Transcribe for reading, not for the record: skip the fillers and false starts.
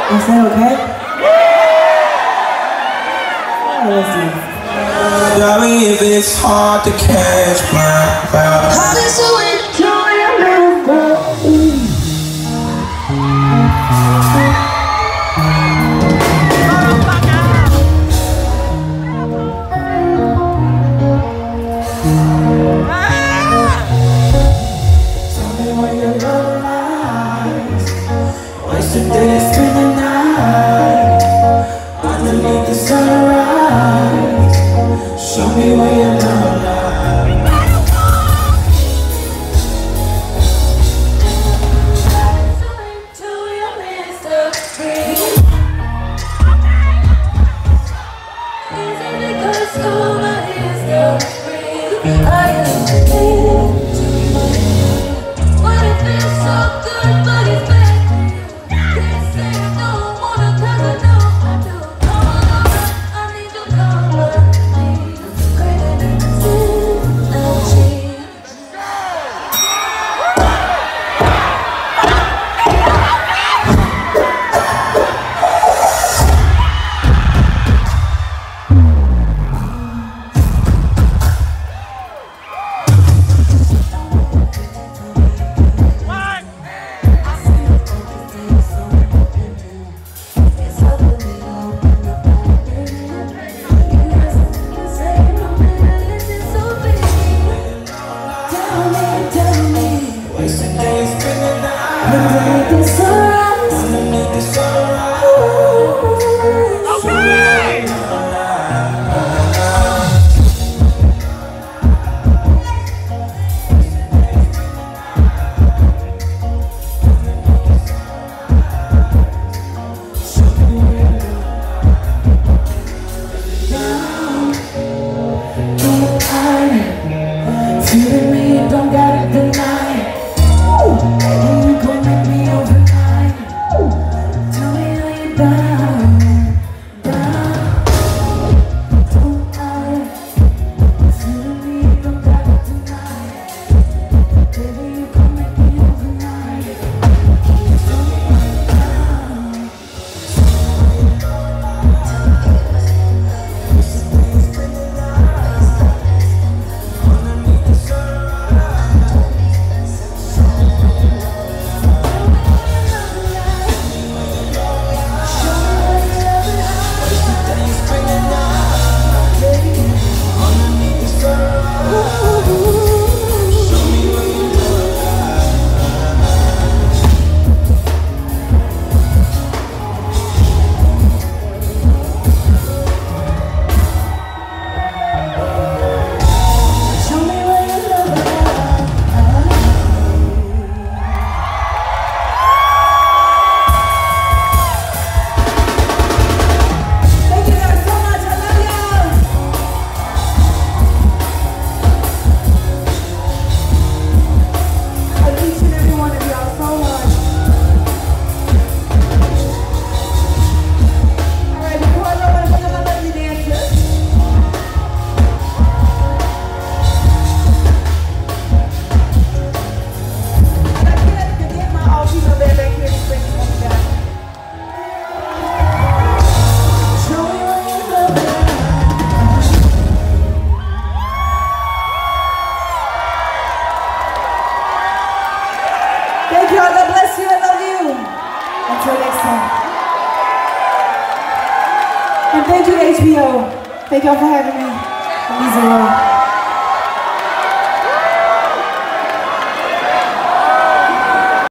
Is that okay? Alright, let's do it. Tell me if it's hard to catch my vibe. I've been so enjoying Tell me where your love lies. Wasted days through the night, underneath the sunrise. Show me where your love lies. Till your hands are free. Easy because all my hands are free. I am free. But it feels so good, but it's bad. Can't say no, wanna 'cause I know I do. Come on, I need your company. Craving energy. Thank you all. God bless you. I love you. Until next time. And thank you to HBO. Thank y'all for having me. It means a lot.